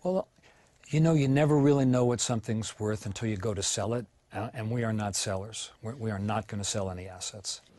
Well, you know, you never really know what something's worth until you go to sell it, and we are not sellers. We are not going to sell any assets.